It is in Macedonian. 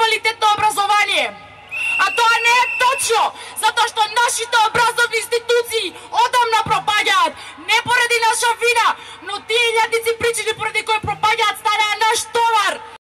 квалитетно образование. А тоа не е точно, затоа што нашите образовни институции одамна пропаѓаат, не поради наша вина, но тие илјадници причини поради кои пропаѓаат